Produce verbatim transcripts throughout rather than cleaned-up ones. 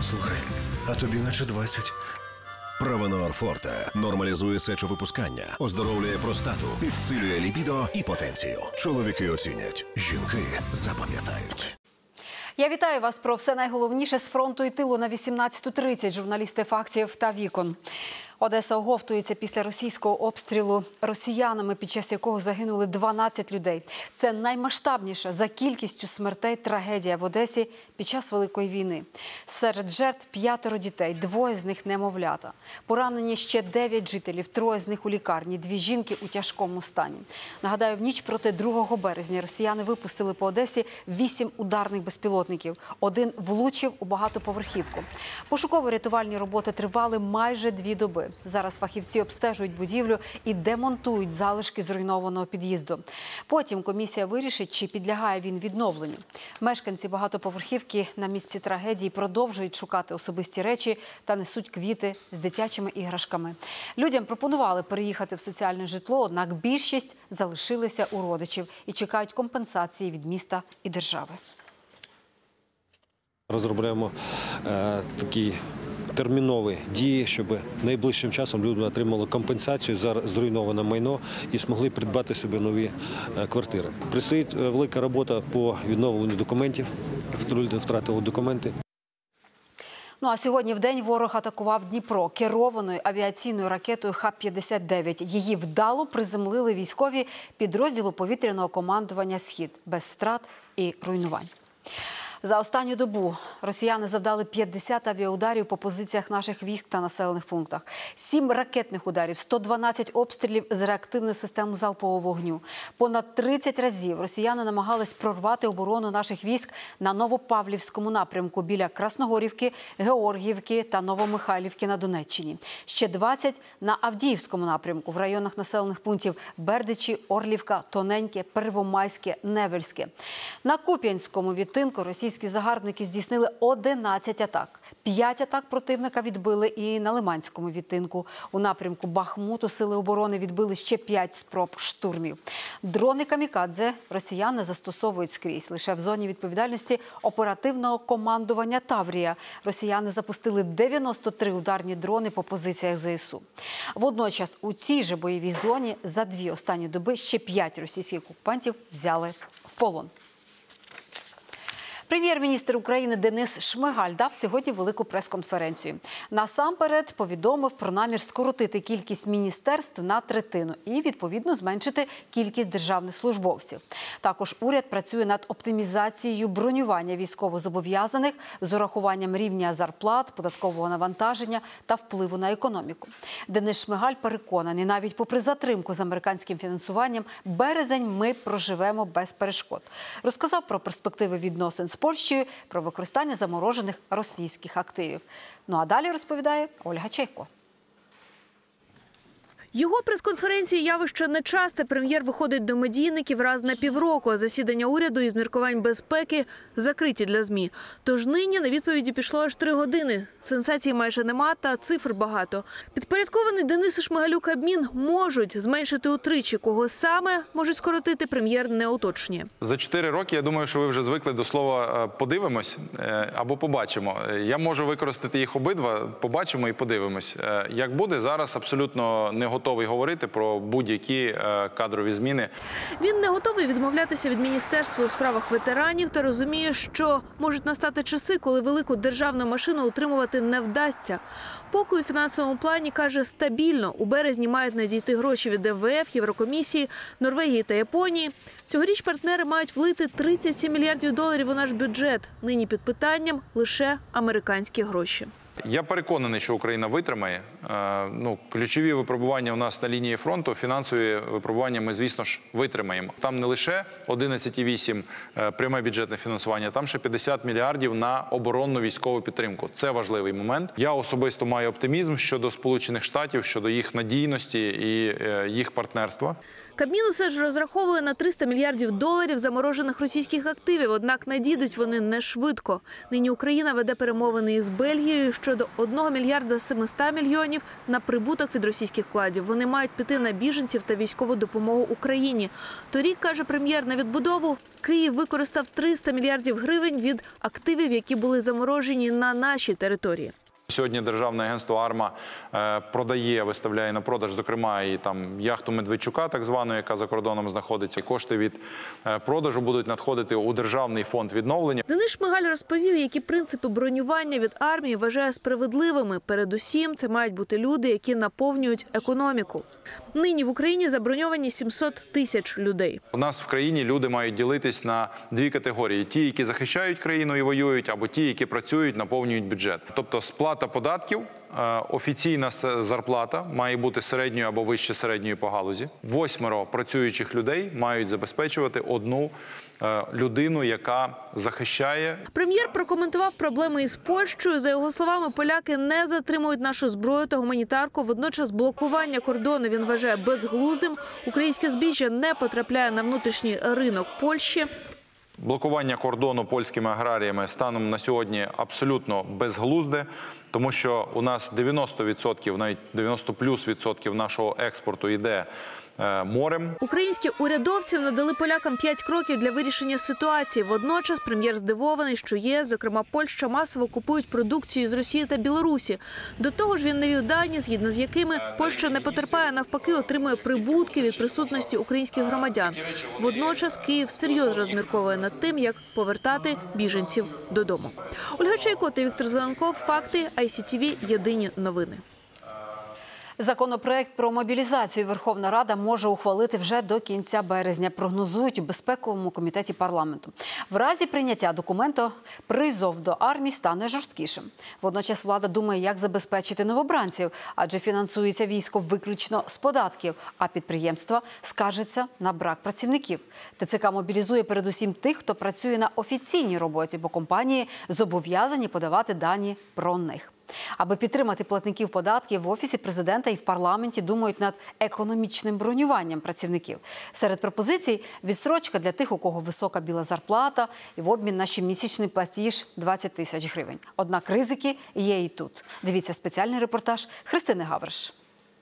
Слухай, а тобі наче двадцять. Провенор Форте нормалізує сечовипускання, оздоровлює простату, підсилює лібідо і потенцію. Чоловіки оцінять, жінки запам'ятають. Я вітаю вас про все найголовніше з фронту і тилу на вісімнадцяту тридцять. Журналісти «Фактів» та «Вікон». Одеса оговтується після російського обстрілу росіянами, під час якого загинули дванадцять людей. Це наймасштабніша за кількістю смертей трагедія в Одесі під час Великої війни. Серед жертв п'ятеро дітей, двоє з них немовлята. Поранені ще дев'ять жителів, троє з них у лікарні, дві жінки у тяжкому стані. Нагадаю, в ніч проти другого березня росіяни випустили по Одесі вісім ударних безпілотників. Один влучив у багатоповерхівку. Пошуково-рятувальні роботи тривали майже дві доби. Зараз фахівці обстежують будівлю і демонтують залишки зруйнованого під'їзду. Потім комісія вирішить, чи підлягає він відновленню. Мешканці багатоповерхівки на місці трагедії продовжують шукати особисті речі та несуть квіти з дитячими іграшками. Людям пропонували переїхати в соціальне житло, однак більшість залишилися у родичів і чекають компенсації від міста і держави. Розробляємо е, такі термінові дії, щоб найближчим часом люди отримали компенсацію за зруйноване майно і змогли придбати собі нові квартири. Предстоїть велика робота по відновленню документів, люди втратили документи. Ну а сьогодні вдень ворог атакував Дніпро керованою авіаційною ракетою Х п'ятдесят дев'ять. Її вдало приземлили військові підрозділу повітряного командування «Схід» без втрат і руйнувань. За останню добу росіяни завдали п'ятдесят авіаударів по позиціях наших військ та населених пунктах. Сім ракетних ударів, сто дванадцять обстрілів з реактивних систем залпового вогню. Понад тридцять разів росіяни намагались прорвати оборону наших військ на Новопавлівському напрямку біля Красногорівки, Георгіївки та Новомихайлівки на Донеччині. Ще двадцять на Авдіївському напрямку в районах населених пунктів Бердичі, Орлівка, Тоненьке, Первомайське, Невельське. На Куп'янському відтинку російські Російські загарбники здійснили одинадцять атак. П'ять атак противника відбили і на Лиманському відтинку. У напрямку Бахмуту сили оборони відбили ще п'ять спроб штурмів. Дрони камікадзе росіяни застосовують скрізь. Лише в зоні відповідальності оперативного командування «Таврія» росіяни запустили дев'яносто три ударні дрони по позиціях ЗСУ. Водночас у цій же бойовій зоні за дві останні доби ще п'ять російських окупантів взяли в полон. Прем'єр-міністр України Денис Шмигаль дав сьогодні велику прес-конференцію. Насамперед повідомив про намір скоротити кількість міністерств на третину і, відповідно, зменшити кількість державних службовців. Також уряд працює над оптимізацією бронювання військовозобов'язаних з урахуванням рівня зарплат, податкового навантаження та впливу на економіку. Денис Шмигаль переконаний, навіть попри затримку з американським фінансуванням, березень ми проживемо без перешкод. Розказав про перспективи відносин з Польщею, про використання заморожених російських активів. Ну а далі розповідає Ольга Чайко. Його прес-конференції явище нечасте. Прем'єр виходить до медійників раз на півроку, а засідання уряду із міркувань безпеки закриті для ЗМІ. Тож нині на відповіді пішло аж три години. Сенсацій майже нема, та цифр багато. Підпорядкований Денису Шмигалю Кабмін можуть зменшити утричі. Кого саме можуть скоротити, прем'єр не уточнює. За чотири роки, я думаю, що ви вже звикли до слова «подивимось» або «побачимо». Я можу використати їх обидва «побачимо» і «подивимось». Як буде, зараз абсолютно не готовий. Готовий говорити про будь-які кадрові зміни. Він не готовий відмовлятися від міністерства у справах ветеранів та розуміє, що можуть настати часи, коли велику державну машину утримувати не вдасться. Поки у фінансовому плані, каже, стабільно. У березні мають надійти гроші від ем ве еф, Єврокомісії, Норвегії та Японії. Цьогоріч партнери мають влити тридцять сім мільярдів доларів у наш бюджет. Нині під питанням лише американські гроші. Я переконаний, що Україна витримає. Ну, ключові випробування у нас на лінії фронту, фінансові випробування ми, звісно ж, витримаємо. Там не лише одинадцять цілих вісім десятих пряме бюджетне фінансування, там ще п'ятдесят мільярдів на оборонну військову підтримку. Це важливий момент. Я особисто маю оптимізм щодо Сполучених Штатів, щодо їх надійності і їх партнерства. Кабмін усе ж розраховує на триста мільярдів доларів заморожених російських активів, однак надійдуть вони не швидко. Нині Україна веде перемовини із Бельгією щодо одного мільярда семисот мільйонів на прибуток від російських вкладів. Вони мають піти на біженців та військову допомогу Україні. Торік, каже прем'єр, на відбудову Київ використав триста мільярдів гривень від активів, які були заморожені на нашій території. Сьогодні Державне агентство «Арма» продає, виставляє на продаж, зокрема, і там яхту Медведчука, так звану, яка за кордоном знаходиться. І кошти від продажу будуть надходити у Державний фонд відновлення. Денис Шмигаль розповів, які принципи бронювання від армії вважає справедливими. Передусім, це мають бути люди, які наповнюють економіку. Нині в Україні заброньовані сімсот тисяч людей. У нас в країні люди мають ділитись на дві категорії. Ті, які захищають країну і воюють, або ті, які працюють, наповнюють бюджет. Тобто сплата податків, офіційна зарплата має бути середньою або вище середньої по галузі. Восьмеро працюючих людей мають забезпечувати одну людину, яка захищає. Прем'єр прокоментував проблеми із Польщею. За його словами, поляки не затримують нашу зброю та гуманітарку. Водночас блокування кордону він вважає безглуздим. Українське збіжжя не потрапляє на внутрішній ринок Польщі. Блокування кордону польськими аграріями станом на сьогодні абсолютно безглузде, тому що у нас дев'яносто відсотків, навіть дев'яносто плюс відсотків нашого експорту йде морем. Українські урядовці надали полякам п'ять кроків для вирішення ситуації. Водночас прем'єр здивований, що ЄС, зокрема Польща, масово купують продукцію з Росії та Білорусі. До того ж він навів дані, згідно з якими Польща не потерпає, навпаки, отримує прибутки від присутності українських громадян. Водночас Київ серйозно розмірковує над тим, як повертати біженців додому. Ольга Чайко та Віктор Зеленков. Факти. ай сі ті ві. Єдині новини. Законопроект про мобілізацію Верховна Рада може ухвалити вже до кінця березня, прогнозують у безпековому комітеті парламенту. В разі прийняття документу призов до армії стане жорсткішим. Водночас влада думає, як забезпечити новобранців, адже фінансується військо виключно з податків, а підприємства скаржаться на брак працівників. ТЦК мобілізує передусім тих, хто працює на офіційній роботі, бо компанії зобов'язані подавати дані про них. Аби підтримати платників податків, в Офісі президента і в парламенті думають над економічним бронюванням працівників. Серед пропозицій – відстрочка для тих, у кого висока біла зарплата, і в обмін на щомісячний платіж двадцять тисяч гривень. Однак ризики є і тут. Дивіться спеціальний репортаж Христини Гавриш.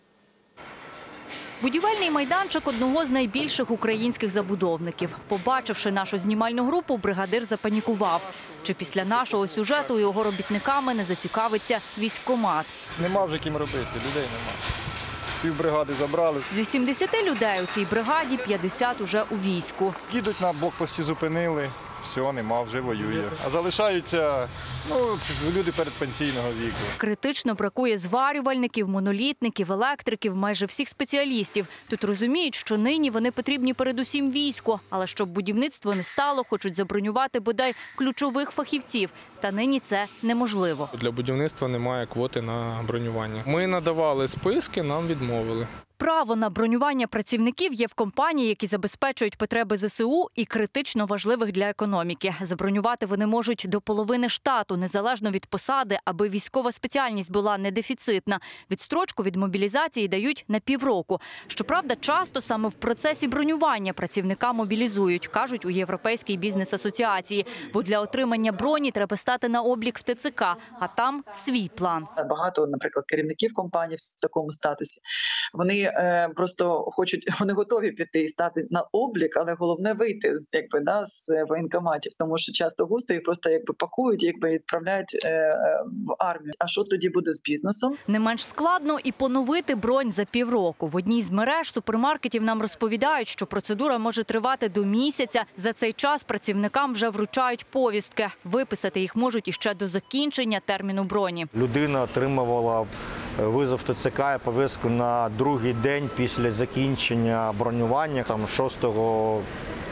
Будівельний майданчик одного з найбільших українських забудовників. Побачивши нашу знімальну групу, бригадир запанікував. Чи після нашого сюжету його робітниками не зацікавиться військкомат? Нема вже ким робити, людей нема. Півбригади забрали. З вісімдесяти людей у цій бригаді п'ятдесят уже у війську. Їдуть на блокпості, зупинили. Все, нема, вже воює. А залишаються ну, люди передпенсійного віку. Критично бракує зварювальників, монолітників, електриків, майже всіх спеціалістів. Тут розуміють, що нині вони потрібні передусім війську. Але щоб будівництво не стало, хочуть забронювати бодай ключових фахівців. Та нині це неможливо. Для будівництва немає квоти на бронювання. Ми надавали списки, нам відмовили. Право на бронювання працівників є в компанії, які забезпечують потреби зе се у і критично важливих для економіки. Забронювати вони можуть до половини штату, незалежно від посади, аби військова спеціальність була не дефіцитна. Відстрочку від мобілізації дають на півроку. Щоправда, часто саме в процесі бронювання працівника мобілізують, кажуть у Європейській бізнес-асоціації. Бо для отримання броні треба стати на облік в те це ка, а там свій план. Багато, наприклад, керівників компаній в такому статусі, вони просто хочуть, вони готові піти і стати на облік, але головне вийти з якби да з воєнкоматів, тому що часто густо їх просто якби пакують, якби відправляють е, в армію. А що тоді буде з бізнесом? Не менш складно і поновити бронь за півроку. В одній з мереж супермаркетів нам розповідають, що процедура може тривати до місяця. За цей час працівникам вже вручають повістки. Виписати їх можуть іще до закінчення терміну броні. Людина отримувала визов те це ка і повістку на другий день після закінчення бронювання, там шостого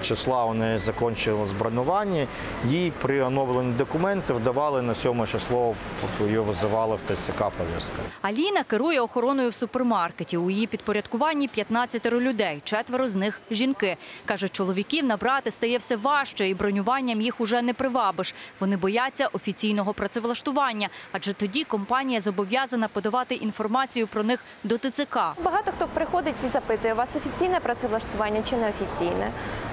числа у неї закінчилось бронювання, їй при оновленні документів давали на сьоме число, її визивали в ТЦК повістку. Аліна керує охороною в супермаркеті. У її підпорядкуванні п'ятнадцятеро людей, четверо з них – жінки. Каже, чоловіків набрати стає все важче і бронюванням їх уже не привабиш. Вони бояться офіційного працевлаштування, адже тоді компанія зобов'язана подавати інформацію про них до ТЦК. Багато хто приходить і запитує, у вас офіційне працевлаштування чи неофіційне?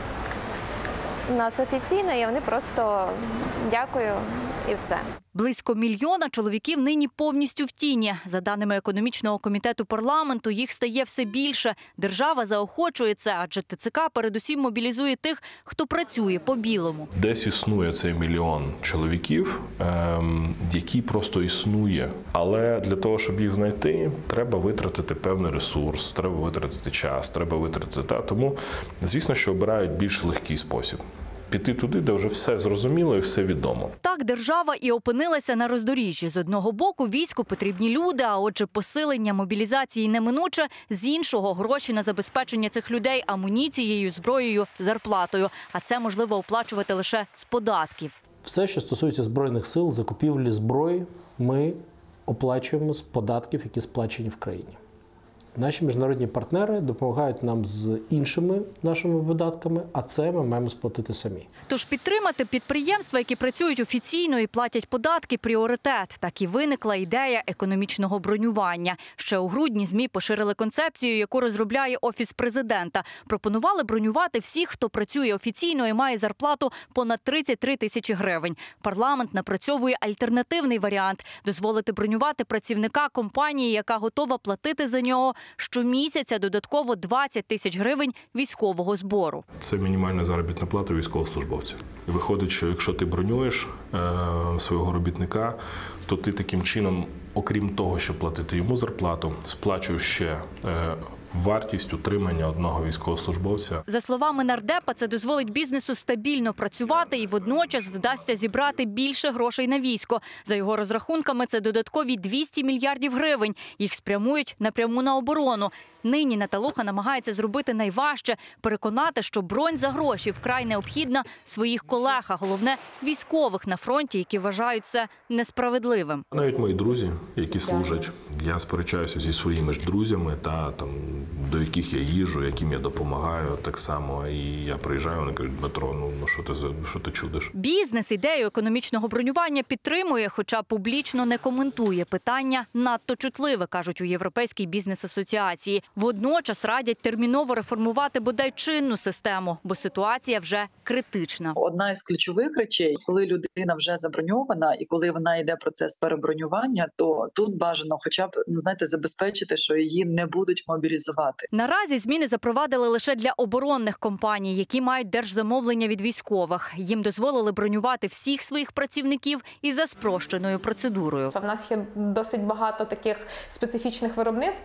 У нас офіційне, і вони просто дякую і все. Близько мільйона чоловіків нині повністю в тіні. За даними економічного комітету парламенту, їх стає все більше. Держава заохочує це, адже ТЦК передусім мобілізує тих, хто працює по-білому. Десь існує цей мільйон чоловіків, ем, які просто існує. Але для того, щоб їх знайти, треба витратити певний ресурс, треба витратити час, треба витратити. Та. Тому, звісно, що обирають більш легкий спосіб. Піти туди, де вже все зрозуміло і все відомо. Так держава і опинилася на роздоріжжі. З одного боку війську потрібні люди, а отже посилення мобілізації неминуче. З іншого – гроші на забезпечення цих людей амуніцією, зброєю, зарплатою. А це можливо оплачувати лише з податків. Все, що стосується Збройних сил, закупівлі зброї, ми оплачуємо з податків, які сплачені в країні. Наші міжнародні партнери допомагають нам з іншими нашими видатками, а це ми маємо сплатити самі. Тож підтримати підприємства, які працюють офіційно і платять податки – пріоритет. Так і виникла ідея економічного бронювання. Ще у грудні ЗМІ поширили концепцію, яку розробляє Офіс президента. Пропонували бронювати всіх, хто працює офіційно і має зарплату понад тридцять три тисячі гривень. Парламент напрацьовує альтернативний варіант – дозволити бронювати працівника компанії, яка готова платити за нього щомісяця додатково двадцять тисяч гривень військового збору. Це мінімальна заробітна плата військовослужбовця. Виходить, що якщо ти бронюєш е, свого робітника, то ти таким чином, окрім того, щоб платити йому зарплату, сплачуєш ще е, вартість утримання одного військовослужбовця. За словами нардепа, це дозволить бізнесу стабільно працювати і водночас вдасться зібрати більше грошей на військо. За його розрахунками, це додаткові двісті мільярдів гривень. Їх спрямують напряму на оборону. Нині Наталуха намагається зробити найважче – переконати, що бронь за гроші вкрай необхідна своїх колег, а головне – військових на фронті, які вважають це несправедливим. Навіть мої друзі, які служать, я сперечаюся зі своїми ж друзями, та, там, до яких я їжджу, яким я допомагаю так само. І я приїжджаю, вони кажуть: Дмитро, ну, ну що ти, що ти чудиш? Бізнес ідею економічного бронювання підтримує, хоча публічно не коментує. Питання надто чутливе, кажуть у Європейській бізнес-асоціації. Водночас радять терміново реформувати бодай чинну систему, бо ситуація вже критична. Одна із ключових речей, коли людина вже заброньована і коли вона йде процес перебронювання, то тут бажано хоча б, знаєте, забезпечити, що її не будуть мобілізувати. Наразі зміни запровадили лише для оборонних компаній, які мають держзамовлення від військових. Їм дозволили бронювати всіх своїх працівників і за спрощеною процедурою. У нас є досить багато таких специфічних виробництв,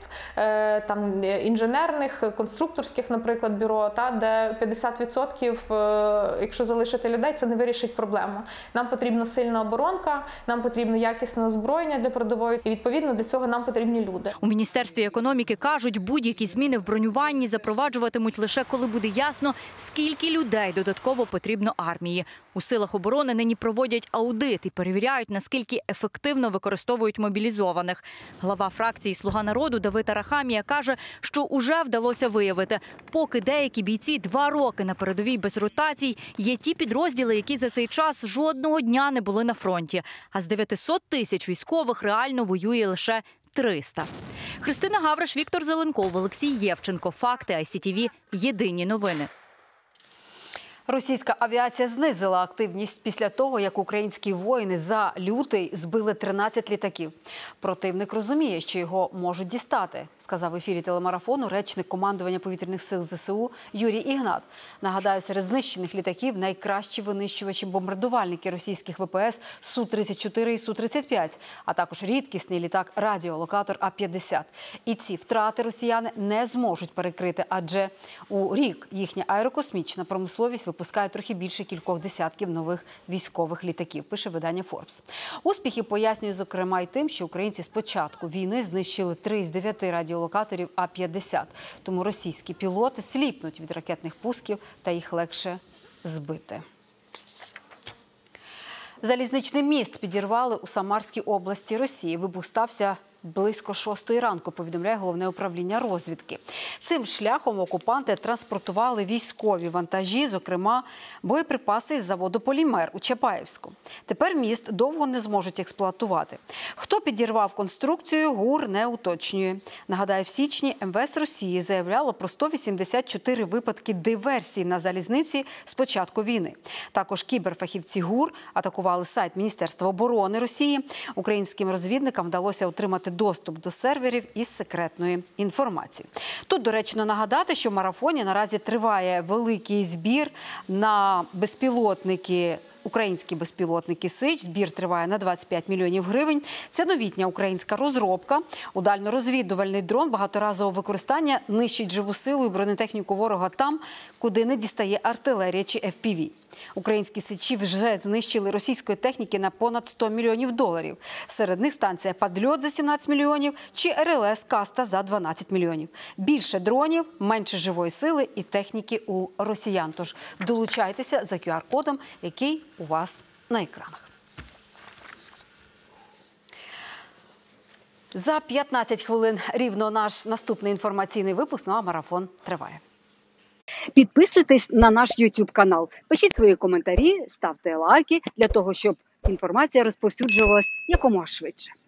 там інженерних, конструкторських, наприклад, бюро, та, де п'ятдесят відсотків, якщо залишити людей, це не вирішить проблему. Нам потрібна сильна оборонка, нам потрібно якісне озброєння для передової, і відповідно для цього нам потрібні люди. У Міністерстві економіки кажуть, будь-які зміни в бронюванні запроваджуватимуть лише коли буде ясно, скільки людей додатково потрібно армії. У силах оборони нині проводять аудит і перевіряють, наскільки ефективно використовують мобілізованих. Глава фракції «Слуга народу» Давид Арахамія каже, що уже вдалося виявити, поки деякі бійці два роки на передовій без ротацій, є ті підрозділи, які за цей час жодного дня не були на фронті. А з дев'ятисот тисяч військових реально воює лише триста. Христина Гавриш, Віктор Зеленков, Олексій Євченко. Факти ай сі ті ві. Єдині новини. Російська авіація знизила активність після того, як українські воїни за лютий збили тринадцять літаків. Противник розуміє, що його можуть дістати, сказав в ефірі телемарафону речник командування повітряних сил зе се у Юрій Ігнат. Нагадаю, серед знищених літаків найкращі винищувачі-бомбардувальники російських ве пе ес Су тридцять чотири і Су тридцять п'ять, а також рідкісний літак-радіолокатор А п'ятдесят. І ці втрати росіяни не зможуть перекрити, адже у рік їхня аерокосмічна промисловість виконує випускає трохи більше кількох десятків нових військових літаків, пише видання Forbes. Успіхи пояснюють, зокрема, й тим, що українці з початку війни знищили три з дев'яти радіолокаторів А п'ятдесят. Тому російські пілоти сліпнуть від ракетних пусків та їх легше збити. Залізничний міст підірвали у Самарській області Росії. Вибух стався близько шостої ранку, повідомляє Головне управління розвідки. Цим шляхом окупанти транспортували військові вантажі, зокрема боєприпаси із заводу «Полімер» у Чапаєвську. Тепер міст довго не зможуть експлуатувати. Хто підірвав конструкцію, ГУР не уточнює. Нагадаю, в січні ем ве ес Росії заявляло про сто вісімдесят чотири випадки диверсії на залізниці з початку війни. Також кіберфахівці ГУР атакували сайт Міністерства оборони Росії. Українським розвідникам вдалося отримати доступ до серверів із секретної інформації. Тут доречно нагадати, що в марафоні наразі триває великий збір на безпілотники, українські безпілотники «Сич». Збір триває на двадцять п'ять мільйонів гривень. Це новітня українська розробка. Удально-розвідувальний дрон багаторазового використання нищить живу силу і бронетехніку ворога там, куди не дістає артилерія чи еф пі ві. Українські «Сичі» вже знищили російської техніки на понад сто мільйонів доларів. Серед них станція «Падльот» за сімнадцять мільйонів чи ер ел ес «Каста» за дванадцять мільйонів. Більше дронів, менше живої сили і техніки у росіян. Тож долучайтеся за ку ар кодом, який у вас на екранах. За п'ятнадцять хвилин рівно наш наступний інформаційний випуск, ну а марафон триває. Підписуйтесь на наш ютуб канал, пишіть свої коментарі, ставте лайки для того, щоб інформація розповсюджувалась якомога швидше.